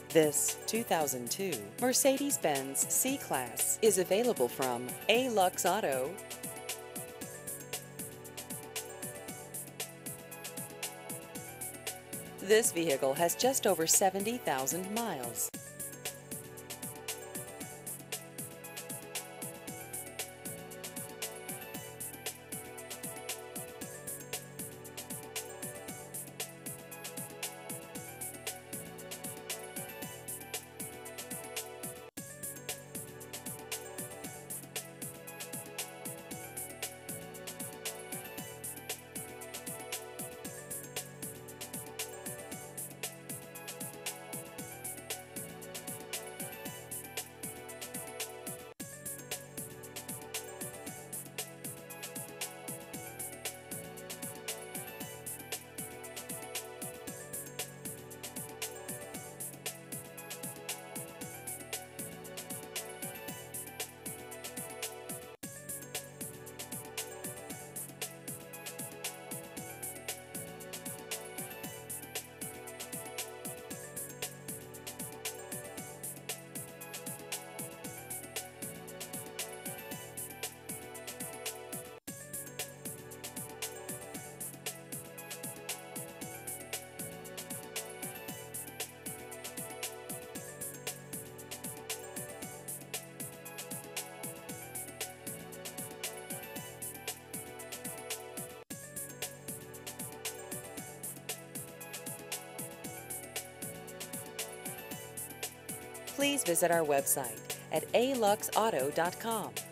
This 2002 Mercedes-Benz C-Class is available from A-Lux Auto. This vehicle has just over 70,000 miles. Please visit our website at aluxauto.com.